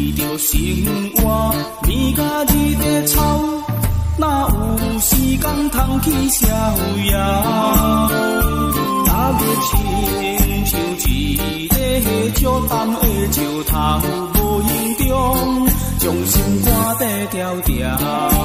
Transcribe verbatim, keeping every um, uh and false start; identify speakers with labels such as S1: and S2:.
S1: 着生活，面甲日在吵，哪有时间通去逍遥？若要亲像一个石淡的石头，无形中将心肝底条条。